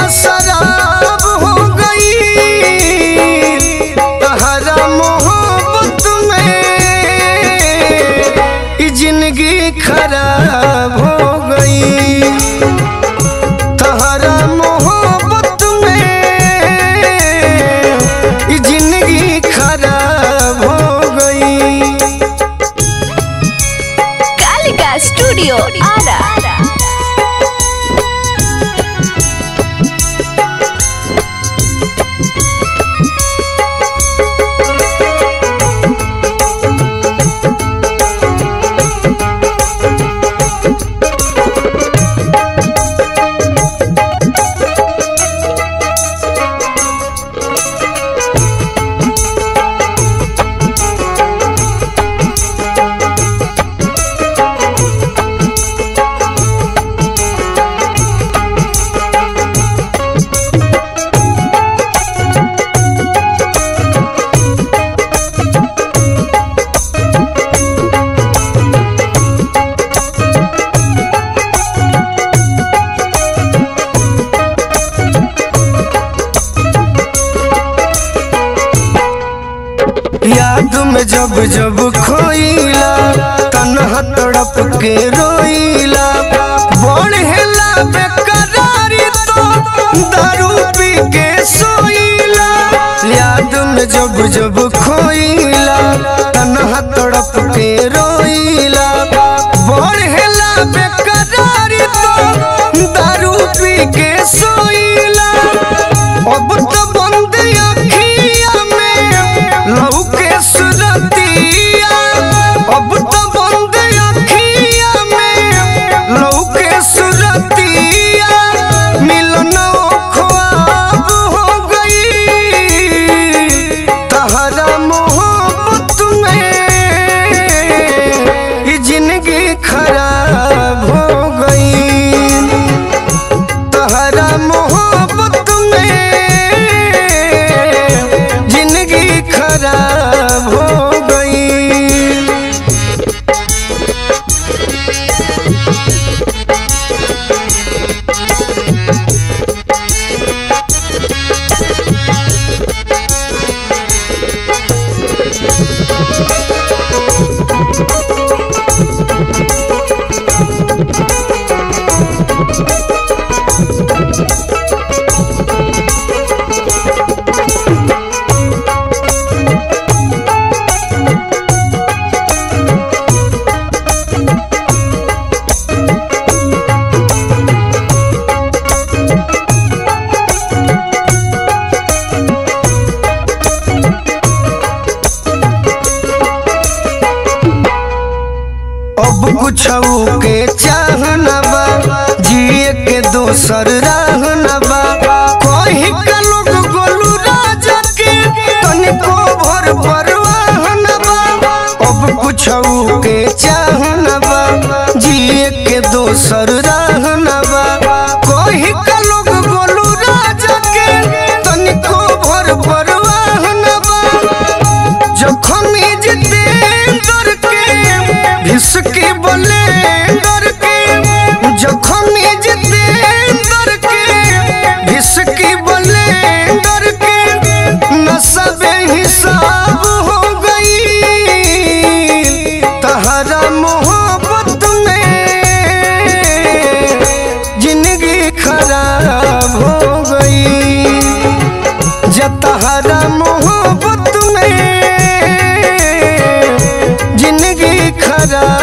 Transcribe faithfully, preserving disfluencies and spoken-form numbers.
शराब हो गई, तहरा मोहब्बत में जिंदगी खराब हो गई। तहरा मोहब्बत में जिंदगी खराब हो गई। कालिका स्टूडियो आरा। याद में जब जब खोइला तन्हा तड़प के रोइला, बढ़ेला बेकरारी तो दारू पी के सोइला। याद में जब जब खोइला तन्हा तड़प के रोइला, बढ़ेला बेकरारी तो दारू पी के सोइला। अब तो बंद अखिया में लौके सुरतिया, अब तो बंद अखिया में लौके सुरतिया। मिलन ख्वाब हो गई, तहरा मोहब्बत में जिंदगी खराब हो गई। तहरा मोहब्बत में जिंदगी खराब हो गई। अब कुछ के चाहना बा, जिए के दोसर रहना बा। कोई का लोग गोलू राजा के तनिको भर परवाह न बा। अब कुछ के चाहना बा, जिए के दोसर रहना बा। कोई का लोग गोलू राजा के तनिको भर परवाह न बा। जखन जितेंद्र के इसके बलेंदर के, जखन जितेंद्र के इसके बलेंदर के नशा बेहिसाब हो गई। तहरा मोहब्बत में जिंदगी खराब हो गई। जब तहरा मोहब्बत में जिंदगी खराब